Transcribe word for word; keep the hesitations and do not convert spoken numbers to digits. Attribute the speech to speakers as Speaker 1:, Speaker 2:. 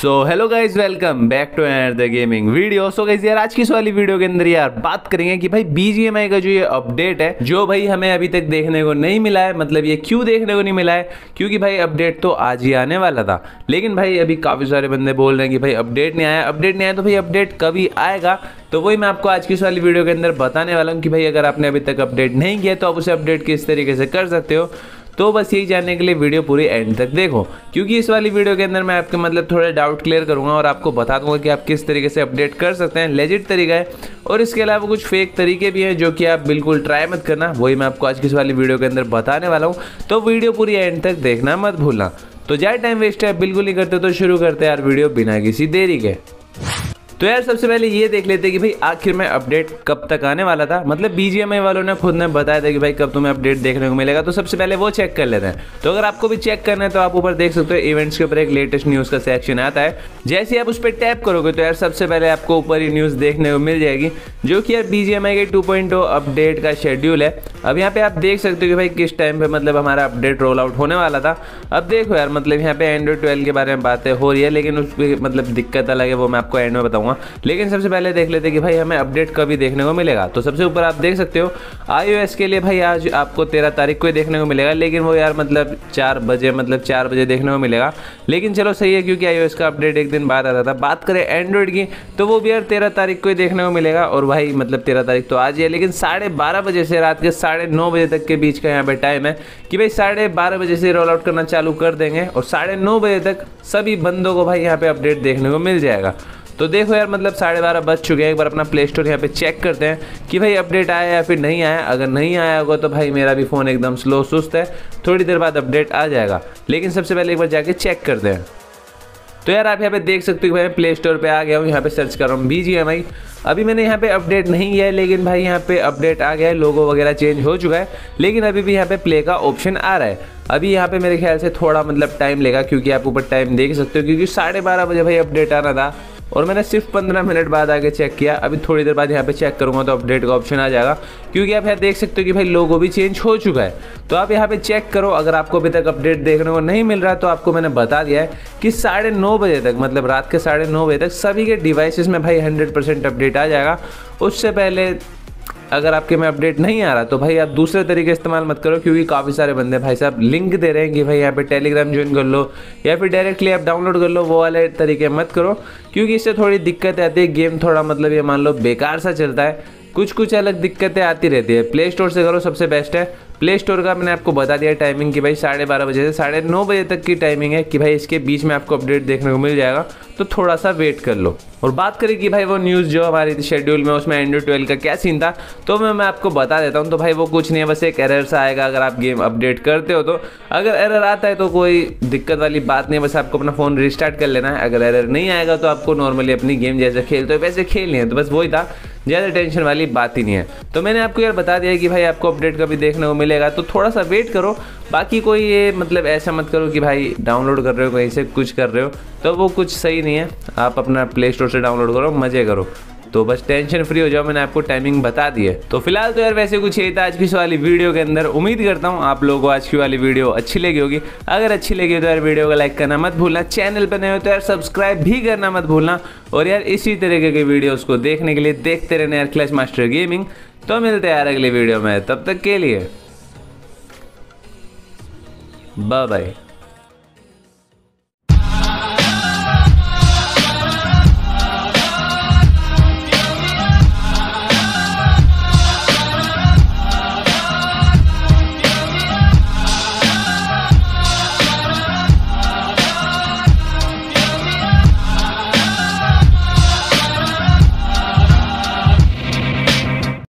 Speaker 1: So hello guys, welcome back to the gaming video. So guys यार, आज की इस वाली वीडियो के अंदर यार बात करेंगे कि भाई बीजीएमआई का जो ये अपडेट है, जो भाई हमें अभी तक देखने को नहीं मिला है। मतलब ये क्यों देखने को नहीं मिला है? क्योंकि भाई अपडेट तो आज ही आने वाला था, लेकिन भाई अभी काफ़ी सारे बंदे बोल रहे हैं कि भाई अपडेट नहीं आया, अपडेट नहीं आया। तो भाई अपडेट कभी आएगा? तो वही मैं आपको आज की इस वाली वीडियो के अंदर बताने वाला हूँ कि भाई अगर आपने अभी तक अपडेट नहीं किया तो आप उसे अपडेट किस तरीके से कर सकते हो। तो बस यही जानने के लिए वीडियो पूरी एंड तक देखो, क्योंकि इस वाली वीडियो के अंदर मैं आपके मतलब थोड़े डाउट क्लियर करूंगा और आपको बता दूंगा कि आप किस तरीके से अपडेट कर सकते हैं। लेजिट तरीका है, और इसके अलावा कुछ फेक तरीके भी हैं जो कि आप बिल्कुल ट्राई मत करना। वही मैं आपको आज की इस वाली वीडियो के अंदर बताने वाला हूँ, तो वीडियो पूरी एंड तक देखना मत भूलना। तो ज़्यादा टाइम वेस्ट है बिल्कुल नहीं करते, तो शुरू करते हैं यार वीडियो बिना किसी देरी के। तो यार सबसे पहले ये देख लेते हैं कि भाई आखिर में अपडेट कब तक आने वाला था। मतलब बीजीएमआई वालों ने खुद ने बताया था कि भाई कब तुम्हें अपडेट देखने को मिलेगा, तो सबसे पहले वो चेक कर लेते हैं। तो अगर आपको भी चेक करना है तो आप ऊपर देख सकते हो, इवेंट्स के ऊपर एक लेटेस्ट न्यूज़ का सेक्शन आता है। जैसे आप उस पर टैप करोगे तो यार सबसे पहले आपको ऊपर ही न्यूज़ देखने को मिल जाएगी, जो कि यार बीजीएमआई के टू पॉइंट ओ अपडेट का शेड्यूल है। अब यहाँ पे आप देख सकते हो कि भाई किस टाइम पे मतलब हमारा अपडेट रोल आउट होने वाला था। अब देखो यार, मतलब यहाँ पे एंड्रॉइड ट्वेल्व के बारे में बातें हो रही है, लेकिन उस पर मतलब दिक्कत अलग है, वो मैं आपको एंड में बताऊंगा। लेकिन सबसे पहले देख लेते हैं कि भाई हमें अपडेट कभी देखने को मिलेगा। तो सबसे ऊपर आप देख सकते हो आईओएस के लिए भाई आज आपको तेरह तारीख को ही देखने को मिलेगा, लेकिन वो यार मतलब चार बजे मतलब चार बजे देखने को मिलेगा। लेकिन चलो सही है, क्योंकि आईओएस का अपडेट एक दिन बाद आता था। बात करें एंड्रॉइड की, तो वो भी यार तेरह तारीख को ही देखने को मिलेगा। और भाई मतलब तेरह तारीख तो आज ही है, लेकिन साढ़े बारह बजे से रात के साढ़े नौ बजे तक के बीच का यहाँ पे टाइम है कि भाई साढ़े बारह बजे से रोल आउट करना चालू कर देंगे, और साढ़े नौ बजे तक सभी बंदों को भाई यहाँ पे अपडेट देखने को मिल जाएगा। तो देखो यार, मतलब साढ़े बारह बज चुके हैं। एक बार अपना प्ले स्टोर यहाँ पे चेक करते हैं कि भाई अपडेट आया या फिर नहीं आया। अगर नहीं आया होगा तो भाई मेरा भी फ़ोन एकदम स्लो सुस्त है, थोड़ी देर बाद अपडेट आ जाएगा। लेकिन सबसे पहले एक बार जाके चेक करते हैं। तो यार आप यहाँ पे देख सकते हो कि भाई मैं प्ले स्टोर पे आ गया हूँ, यहाँ पे सर्च कर रहा हूँ बीजीएमआई। अभी मैंने यहाँ पे अपडेट नहीं किया है, लेकिन भाई यहाँ पे अपडेट आ गया है, लोगो वगैरह चेंज हो चुका है, लेकिन अभी भी यहाँ पे प्ले का ऑप्शन आ रहा है। अभी यहाँ पे मेरे ख्याल से थोड़ा मतलब टाइम लेगा, क्योंकि आप ऊपर टाइम देख सकते हो, क्योंकि साढ़े बारह बजे भाई अपडेट आना था और मैंने सिर्फ पंद्रह मिनट बाद आके चेक किया। अभी थोड़ी देर बाद यहाँ पे चेक करूँगा तो अपडेट का ऑप्शन आ जाएगा, क्योंकि आप यहाँ देख सकते हो कि भाई लोगो भी चेंज हो चुका है। तो आप यहाँ पे चेक करो। अगर आपको अभी तक अपडेट देखने को नहीं मिल रहा, तो आपको मैंने बता दिया है कि साढ़े नौ बजे तक, मतलब रात के साढ़े नौ बजे तक सभी के डिवाइसेस में भाई हंड्रेड परसेंट अपडेट आ जाएगा। उससे पहले अगर आपके में अपडेट नहीं आ रहा तो भाई आप दूसरे तरीके इस्तेमाल मत करो, क्योंकि काफ़ी सारे बंदे भाई साहब लिंक दे रहे हैं कि भाई यहाँ पे टेलीग्राम ज्वाइन कर लो या फिर डायरेक्टली आप डाउनलोड कर लो। वो वाले तरीके मत करो, क्योंकि इससे थोड़ी दिक्कत आती है। गेम थोड़ा मतलब ये मान लो बेकार सा चलता है, कुछ कुछ अलग दिक्कतें आती रहती है। प्ले स्टोर से करो, सबसे बेस्ट है। प्ले स्टोर का मैंने आपको बता दिया टाइमिंग कि भाई साढ़े बारह बजे से साढ़े नौ बजे तक की टाइमिंग है कि भाई इसके बीच में आपको अपडेट देखने को मिल जाएगा, तो थोड़ा सा वेट कर लो। और बात करें कि भाई वो न्यूज़ जो हमारी शेड्यूल में उसमें एंड्रॉइड ट्वेल्व का क्या सीन था, तो मैं मैं आपको बता देता हूँ। तो भाई वो कुछ नहीं है, बस एक एरर सा आएगा अगर आप गेम अपडेट करते हो। तो अगर एरर आता है तो कोई दिक्कत वाली बात नहीं है, बस आपको अपना फ़ोन रिस्टार्ट कर लेना है। अगर एरर नहीं आएगा तो आपको नॉर्मली अपनी गेम जैसे खेलते हो वैसे खेलनी है। तो बस वही था, ज़्यादा टेंशन वाली बात ही नहीं है। तो मैंने आपको यार बता दिया कि भाई आपको अपडेट कभी देखने को मिलेगा, तो थोड़ा सा वेट करो। बाकी कोई ये मतलब ऐसा मत करो कि भाई डाउनलोड कर रहे हो कहीं से कुछ कर रहे हो, तो वो कुछ सही नहीं है। आप अपना प्ले स्टोर से डाउनलोड करो, मज़े करो। तो बस टेंशन फ्री हो जाओ, मैंने आपको टाइमिंग बता दी है। तो फिलहाल तो यार वैसे कुछ यही था आज की इस वाली वीडियो के अंदर। उम्मीद करता हूँ आप लोगों को आज की वाली वीडियो अच्छी लगी होगी। अगर अच्छी लगी तो यार वीडियो को लाइक करना मत भूलना, चैनल पर नए हो तो यार सब्सक्राइब भी करना मत भूलना। और यार इसी तरीके के वीडियोज़ को देखने के लिए देखते रहना यार क्लच मास्टर गेमिंग। तो मिलते हैं यार अगली वीडियो में, तब तक के लिए बाय बाय।